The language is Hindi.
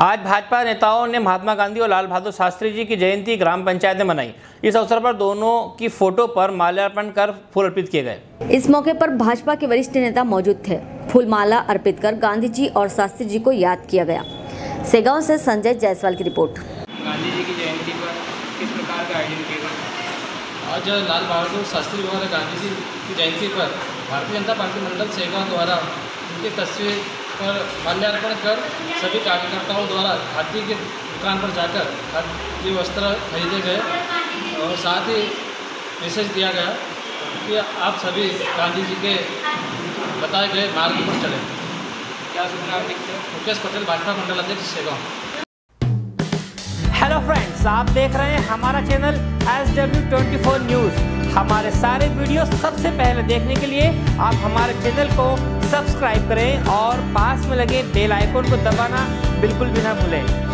आज भाजपा नेताओं ने महात्मा गांधी और लाल बहादुर शास्त्री जी की जयंती ग्राम पंचायत में मनाई। इस अवसर पर दोनों की फोटो पर माल्यार्पण कर फूल अर्पित किए गए। इस मौके पर भाजपा के वरिष्ठ नेता मौजूद थे। फूलमाला अर्पित कर गांधी जी और शास्त्री जी को याद किया गया। सेगांव से संजय जायसवाल की रिपोर्ट। गांधी जी की जयंती पर किस प्रकार का आयोजन किया गया? आज लाल बहादुर शास्त्री द्वारा गांधी जी की जयंती पर भारतीय जनता पार्टी मंडल सेगांव द्वारा उनकी तस्वीर पर माल्यार्पण कर सभी कार्यकर्ताओं द्वारा खादी की दुकान पर जाकर खादी वस्त्र खरीदे गए और साथ ही मैसेज दिया गया कि आप सभी गांधी जी के बताए गए मार्ग पर चलें। क्या सुझाव देखते हैं? मुकेश पटेल, भाजपा मंडल अध्यक्ष सेगांव। हेलो फ्रेंड्स, आप देख रहे हैं हमारा चैनल SW24 न्यूज़। हमारे सारे वीडियो सबसे पहले देखने के लिए आप हमारे चैनल को सब्सक्राइब करें और पास में लगे बेल आइकन को दबाना बिल्कुल भी ना भूलें।